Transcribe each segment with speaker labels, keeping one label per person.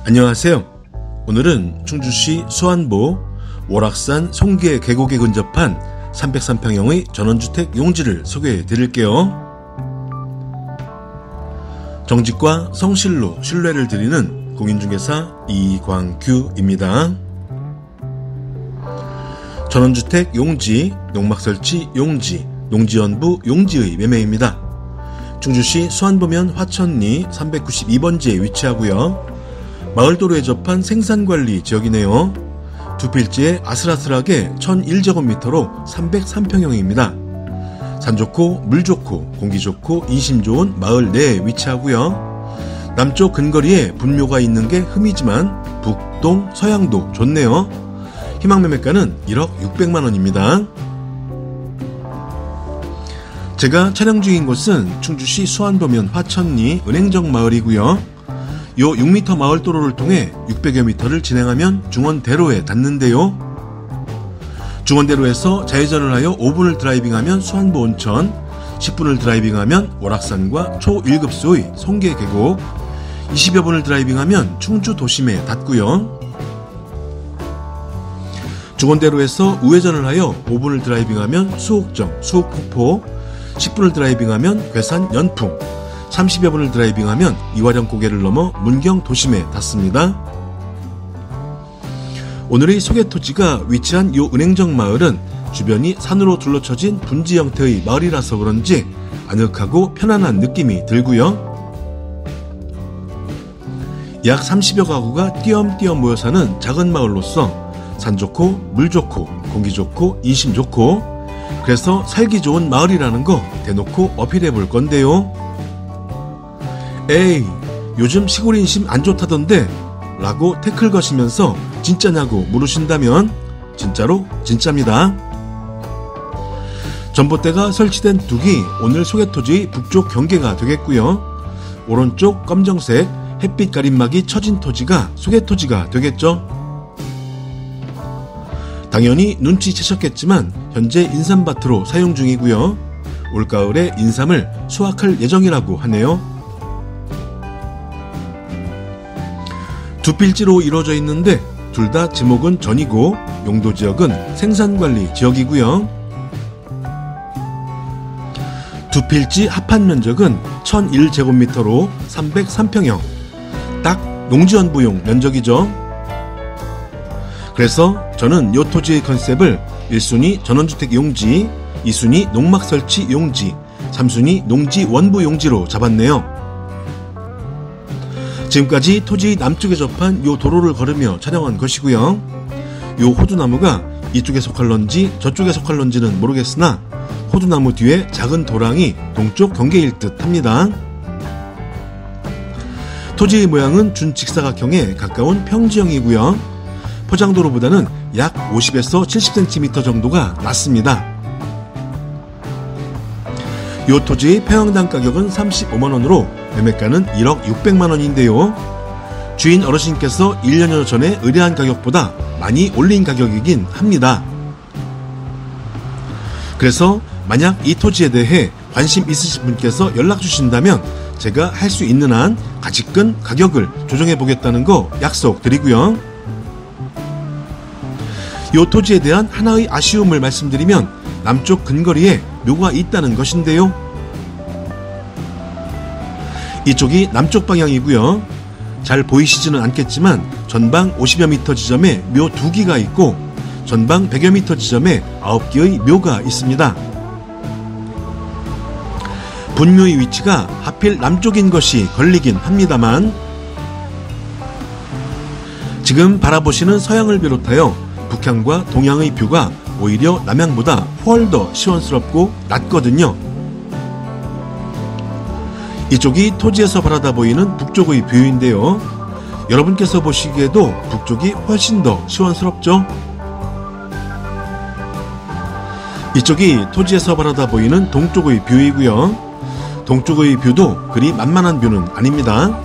Speaker 1: 안녕하세요. 오늘은 충주시 수안보 월악산 송계 계곡에 근접한 303평형의 전원주택 용지를 소개해 드릴게요. 정직과 성실로 신뢰를 드리는 공인중개사 이광규입니다. 전원주택 용지, 농막설치 용지, 농지연부 용지의 매매입니다. 충주시 수안보면 화천리 392번지에 위치하고요. 마을도로에 접한 생산관리 지역이네요. 두 필지에 아슬아슬하게 1001제곱미터로 303평형입니다. 산 좋고 물 좋고 공기 좋고 인심 좋은 마을 내에 위치하고요. 남쪽 근거리에 분묘가 있는 게 흠이지만 북동 서양도 좋네요. 희망매매가는 1억 600만원입니다. 제가 촬영 중인 곳은 충주시 수안보면 화천리 은행정 마을이고요. 요 6m 마을도로를 통해 600여 미터를 진행하면 중원대로에 닿는데요. 중원대로에서 좌회전을 하여 5분을 드라이빙하면 수안보 온천, 10분을 드라이빙하면 월악산과 초 1급소의 송계 계곡, 20여 분을 드라이빙하면 충주 도심에 닿고요. 중원대로에서 우회전을 하여 5분을 드라이빙하면 수옥정, 수옥폭포, 10분을 드라이빙하면 괴산 연풍, 30여 분을 드라이빙하면 이화령 고개를 넘어 문경 도심에 닿습니다. 오늘의 소개토지가 위치한 요 은행정 마을은 주변이 산으로 둘러쳐진 분지 형태의 마을이라서 그런지 아늑하고 편안한 느낌이 들고요. 약 30여 가구가 띄엄띄엄 모여 사는 작은 마을로서 산 좋고 물 좋고 공기 좋고 인심 좋고 그래서 살기 좋은 마을이라는 거 대놓고 어필해 볼 건데요. 에이, 요즘 시골 인심 안 좋다던데 라고 태클 거시면서 진짜냐고 물으신다면 진짜로 진짜입니다. 전봇대가 설치된 둑이 오늘 소개토지의 북쪽 경계가 되겠고요. 오른쪽 검정색 햇빛 가림막이 쳐진 토지가 소개토지가 되겠죠. 당연히 눈치채셨겠지만 현재 인삼밭으로 사용 중이고요. 올가을에 인삼을 수확할 예정이라고 하네요. 두 필지로 이루어져 있는데 둘 다 지목은 전이고 용도지역은 생산관리 지역이고요. 두 필지 합한 면적은 1001제곱미터로 303평형, 딱 농지연부용 면적이죠. 그래서 저는 이 토지의 컨셉을 1순위 전원주택 용지, 2순위 농막설치 용지, 3순위 농지원부 용지로 잡았네요. 지금까지 토지 남쪽에 접한 요 도로를 걸으며 촬영한 것이고요. 요 호두나무가 이쪽에 속할런지 저쪽에 속할런지는 모르겠으나 호두나무 뒤에 작은 도랑이 동쪽 경계일 듯 합니다. 토지의 모양은 준직사각형에 가까운 평지형이고요. 포장도로보다는 약 50에서 70cm 정도가 낮습니다. 요 토지의 평형당 가격은 35만원으로 매매가는 1억 600만원인데요. 주인 어르신께서 1년여 전에 의뢰한 가격보다 많이 올린 가격이긴 합니다. 그래서 만약 이 토지에 대해 관심 있으신 분께서 연락 주신다면 제가 할 수 있는 한 가치근 가격을 조정해 보겠다는 거 약속드리고요. 이 토지에 대한 하나의 아쉬움을 말씀드리면 남쪽 근거리에 묘가 있다는 것인데요. 이쪽이 남쪽 방향이고요. 잘 보이시지는 않겠지만 전방 50여 미터 지점에 묘 2기가 있고 전방 100여 미터 지점에 9개의 묘가 있습니다. 분묘의 위치가 하필 남쪽인 것이 걸리긴 합니다만 지금 바라보시는 서양을 비롯하여 북향과 동양의 뷰가 오히려 남향보다 훨 더 시원스럽고 낮거든요. 이쪽이 토지에서 바라다 보이는 북쪽의 뷰인데요. 여러분께서 보시기에도 북쪽이 훨씬 더 시원스럽죠? 이쪽이 토지에서 바라다 보이는 동쪽의 뷰이고요. 동쪽의 뷰도 그리 만만한 뷰는 아닙니다.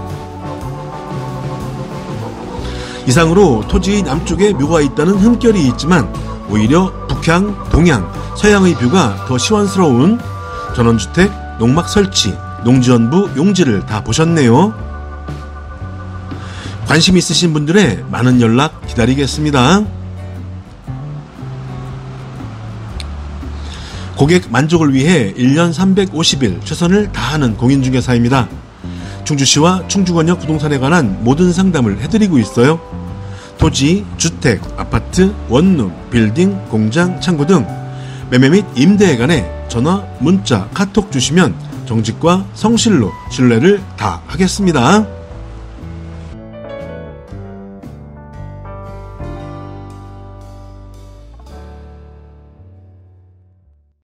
Speaker 1: 이상으로 토지의 남쪽에 묘가 있다는 흠결이 있지만 오히려 북향, 동향, 서양의 뷰가 더 시원스러운 전원주택, 농막 설치, 농지연부 용지를 다 보셨네요. 관심 있으신 분들의 많은 연락 기다리겠습니다. 고객 만족을 위해 1년 350일 최선을 다하는 공인중개사입니다. 충주시와 충주권역 부동산에 관한 모든 상담을 해드리고 있어요. 토지, 주택, 아파트, 원룸, 빌딩, 공장, 창고 등 매매 및 임대에 관해 전화, 문자, 카톡 주시면 정직과 성실로 신뢰를 다하겠습니다.